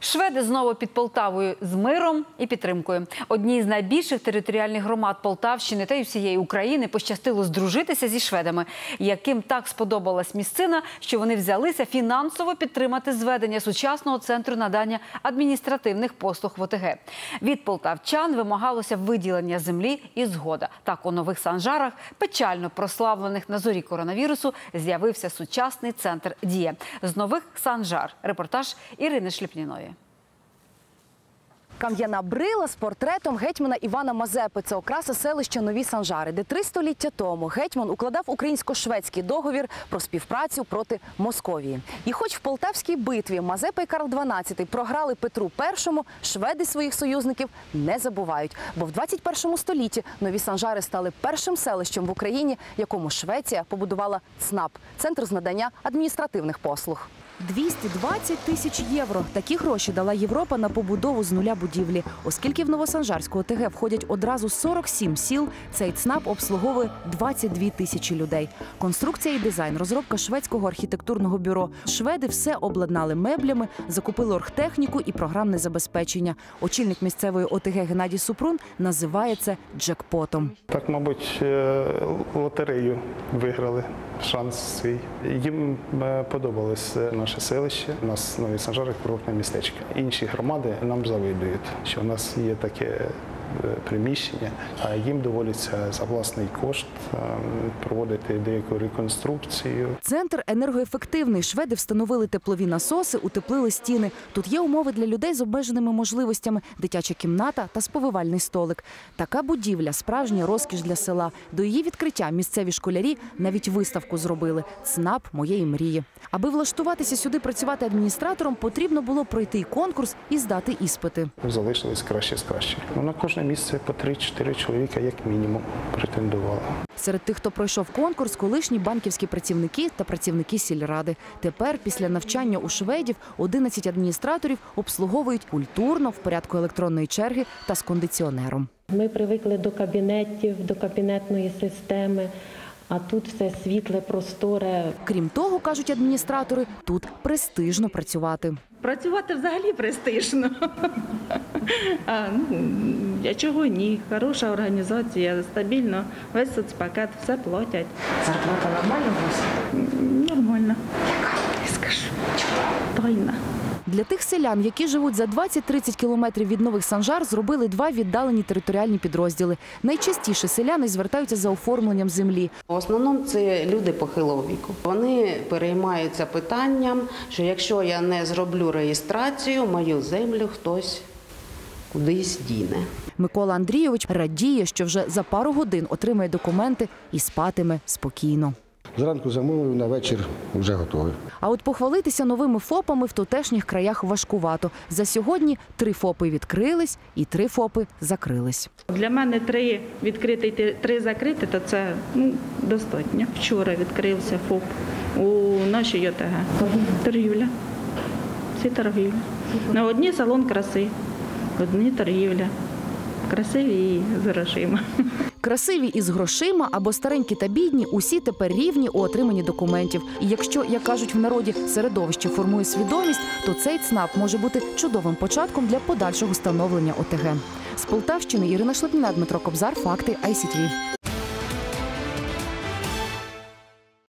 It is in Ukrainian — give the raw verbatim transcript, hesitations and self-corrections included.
Шведи знову під Полтавою з миром і підтримкою. Одній з найбільших територіальних громад Полтавщини та й всієї України пощастило здружитися зі шведами, яким так сподобалась місцина, що вони взялися фінансово підтримати зведення сучасного центру надання адміністративних послуг в ОТГ. Від полтавчан вимагалося виділення землі і згода. Так у Нових Санжарах, печально прославлених на зорі коронавірусу, з'явився сучасний центр «Дія». З Нових Санжар репортаж Ірини Шліпніної. Кам'яна брила з портретом гетьмана Івана Мазепи – це окраса селища Нові Санжари, де три століття тому гетьман укладав українсько-шведський договір про співпрацю проти Московії. І хоч в Полтавській битві Мазепа і Карл дванадцятий програли Петру Першому, шведи своїх союзників не забувають. Бо в двадцять першому столітті Нові Санжари стали першим селищем в Україні, якому Швеція побудувала ЦНАП – Центр з надання адміністративних послуг. двісті двадцять тисяч євро. Такі гроші дала Європа на побудову з нуля будівлі. Оскільки в Новосанжарську ОТГ входять одразу сорок сім сіл, цей ЦНАП обслуговує двадцять дві тисячі людей. Конструкція і дизайн – розробка шведського архітектурного бюро. Шведи все обладнали меблями, закупили оргтехніку і програмне забезпечення. Очільник місцевої ОТГ Геннадій Супрун називає це джекпотом. Так, мабуть, лотерею виграли, шанс свій. Їм подобалось наше селище, у нас в Нові Санжарах курортне містечко. Інші громади нам завидують, що у нас є таке приміщення, а їм доводиться за власний кошт проводити деяку реконструкцію. Центр енергоефективний. Шведи встановили теплові насоси, утеплили стіни. Тут є умови для людей з обмеженими можливостями, дитяча кімната та сповивальний столик. Така будівля – справжня розкіш для села. До її відкриття місцеві школярі навіть виставку зробили «ЦНАП моєї мрії». Аби влаштуватися сюди працювати адміністратором, потрібно було пройти конкурс і здати іспити. Залишились краще з кращих. На кожне місце по три-чотири чоловіка, як мінімум, претендували. Серед тих, хто пройшов конкурс, колишні банківські працівники та працівники сільради. Тепер, після навчання у шведів, одинадцять адміністраторів обслуговують культурно, в порядку електронної черги та з кондиціонером. Ми привикли до кабінетів, до кабінетної системи. А тут все світле, просторе. Крім того, кажуть адміністратори, тут престижно працювати. Працювати взагалі престижно. А, ну, а чого ні? Хороша організація, стабільно, весь соцпакет, все платять. Зарплата нормальна у вас? Нормально. Яка? Не скажу. Тайна. Для тих селян, які живуть за двадцять-тридцять кілометрів від Нових Санжар, зробили два віддалені територіальні підрозділи. Найчастіше селяни звертаються за оформленням землі. В основному це люди похилого віку. Вони переймаються питанням, що якщо я не зроблю реєстрацію, мою землю хтось кудись діне. Микола Андрійович радіє, що вже за пару годин отримає документи і спатиме спокійно. Зранку замовив, на вечір вже готовий. А от похвалитися новими ФОПами в тутешніх краях важкувато. За сьогодні три ФОПи відкрились і три ФОПи закрились. Для мене три відкрити, три закрити, то це ну, достатньо. Вчора відкрився ФОП у нашій ОТГ. Торгівля. Всі торгівля. На одній салон краси, одні торгівля. Красиві і з грошима. Красиві і з грошима або старенькі та бідні – усі тепер рівні у отриманні документів. І якщо, як кажуть в народі, середовище формує свідомість, то цей ЦНАП може бути чудовим початком для подальшого становлення ОТГ. З Полтавщини Ірина Шліпніна, Дмитро Кобзар, Факти, ай сі ті ві.